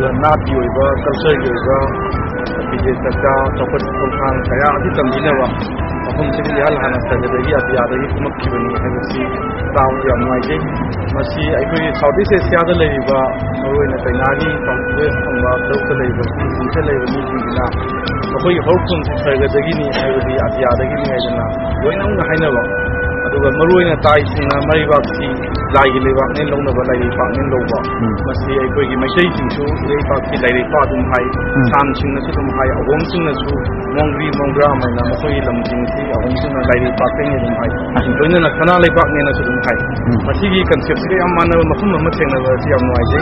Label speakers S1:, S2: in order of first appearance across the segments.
S1: नाटी culture की विजय चर्चा चौपट खोखान क्या तमीनब मफम से हल हाँ सगदी अतियाद कुमक्बनी है नुाइजे साउथ ईस्ट एशिया चाइना की साउथ वेस्ट तरुक अखोई हौफम सगदगी अतियादगी लोनब मरुना ताइसिंग मरीबासी लाइगी लेबाकने लौनब लाइरेपाकने लौब मसी अखोई मैतैसिंगसु लेबाकि लाइरेपा अदुम हाई सामसिंगनसु अदुम हाई अहोमसिंगनसु मोंग्री मोंग्रा मैना मखोई लमसिंगसि अहोमसिंगना लाइरेपाकने अदुम हाई लोइनना सना लेबाकनेनसु अदुम हाई मसीगी कन्सेप्टसि याम मानब मफम अमा थेंगनबसि याम नुआइजे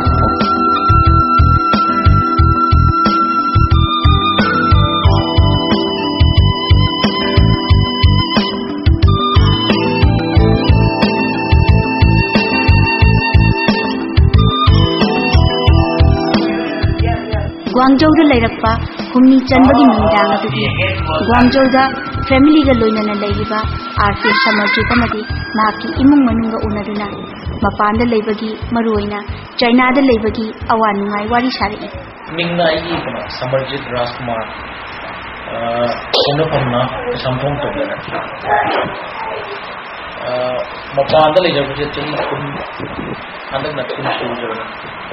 S2: Guangzhou leirapa humni chanbagi nungdang adudi Guangzhou da family ga loinana leiba RK Samarjit amadi mahaki imung manunga unaduna mapanda leibagi maruoina China da leibagi awan nungai wari sari
S3: mingna ai kana Samarjit Rajkumar onapamna samthong tobela mapanda leibagi chahi kun andak na kun shujana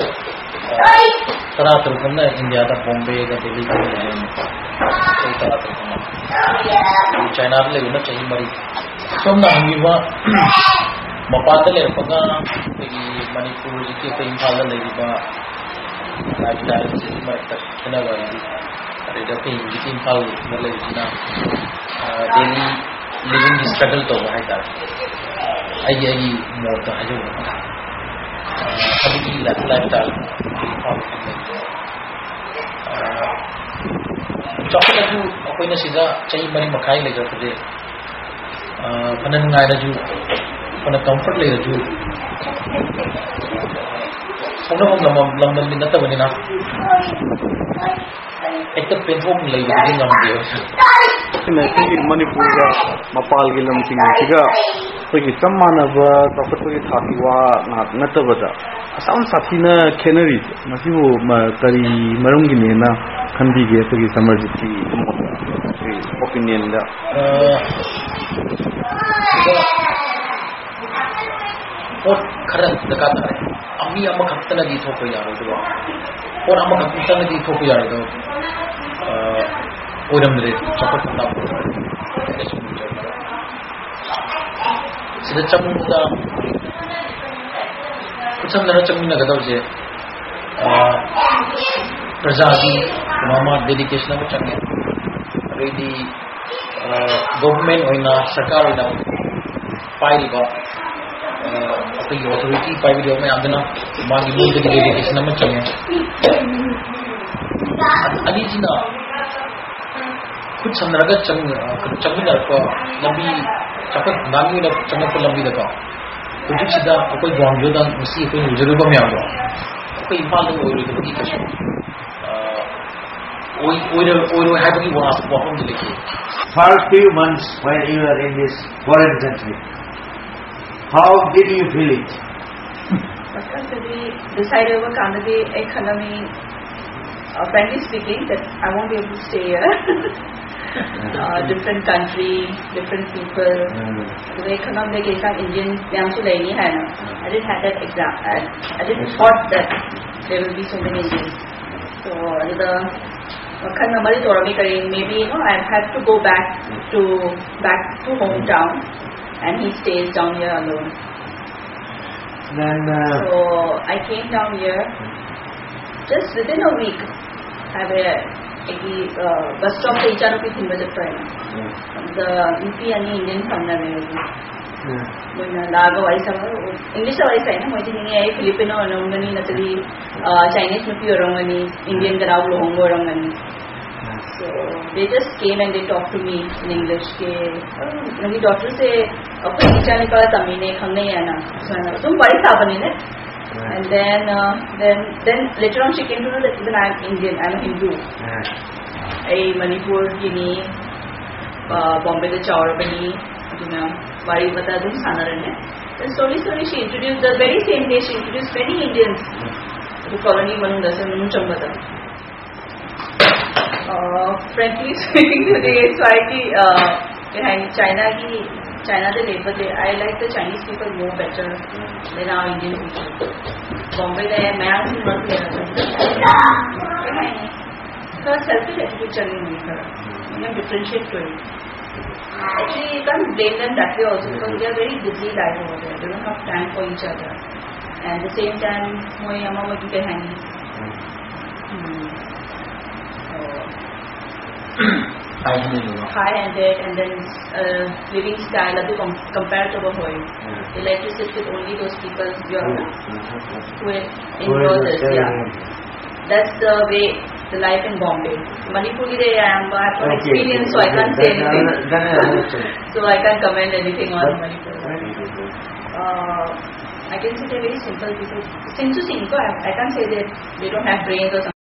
S3: तरह तरह India का बॉम्बे का दिल्ली का कई तरह तरह China लेना चाहिए मरी सोमना हमीबा मपाद लेरपगा मणिपुर की कई इम्फाल लेबा लाइफस्टाइल से मरता है वाली अरे जब कहीं की इम्फाल लेना डेली लिविंग की स्ट्रगल तो है तार आई मोटा है जो अभी लाइफस्टाइल चौकटू अखोना सिदा चाही मरी मखाई लेजरपदे फन नुंगाइरजु फन कंफर्ट लेजरजु सोनम लमदम नि नतबनिना एक पेंथोक लेबदि नमदे
S1: मणिपुर का मपाल की लमसिंग चम मानब चौकटपी थाकी वा नतबदा असम साथीना खेनरी करी मरमगिनेना खंदीगे अखोई समर्जित की ओपिनियन दा
S3: पोट खरा दका तारे अमी अमा खतना दी थोको यारोदवा और अमा खतना दी थोको यारोदो ओरमरे चौकट पता सिदा चमुदा कुछ नर चमुना गदवजे प्रजा की मामा डेडिकेशन को चंगे रेडी गवर्नमेंट होइना सरकार होइना पाइबा अपनी ऑथोरिटी पाइबा में आदना मागी मूल की डेडिकेशन में चंगे अली जिना कुछ संदर्भ चंगना को लंबी चपत नामी न चंगप लंबी दका कुछ सीधा कोई ग्वांगजो दा मसी कोई उजरुबा में आवा कोई इम्फाल में ओइरो की कशो ओइरो हैवी वाहन लिखे
S4: for a few months when you were in this foreign country, how did you feel it?
S5: Because we decided over Canada economy, frankly speaking, that I won't be able to stay here. Different country, different people. The economy like Indian, I didn't have that exact. I didn't thought that there will be so many Indians. So maybe I have to go back to hometown, and he stays down here alone.
S4: Then
S5: so I came down here. Just within a week, bus stop पे इचारों की थी budget पर the UP यानी Indian सामना में मुझे लागा वाली सब English वाली साइन है मुझे नहीं है Filipino orang ni natali Chinese nupi orang ni Indian कराव लोगों orang ni so they just came and they talked to me in English के मेरी डॉक्टर से अपने इचार निकाला तमिल ने खंगने है ना तुम बड़ी साबनी ने and then later on she came to know that even I am Indian, I am Hindu. I Manipur gini, Bombay the Chowra bani, Bari bata dum sana rene. Then slowly she introduced the very same day she introduced many Indians. colony manung dasa manung chambada. Frankly speaking, today behind China the labor day, I like the Chinese people more better than our Indian people. Bombay the mass in work there. So selfish attitude chali nahi kara. You differentiate to it. Actually, you can't blame them that way also because they are very busy life over there. They don't have time for each other. And at the same time, moi amma mo ki hangi. High-handed and then living style adu compared to hoy. They like to sit with only those people who enjoy this. Yeah, that's the way the life in Bombay. Manipuri I have experience, so I can't say anything. So I can't comment anything on Manipur. I can say they're very simple people. Since I can't say that they don't have brains or something.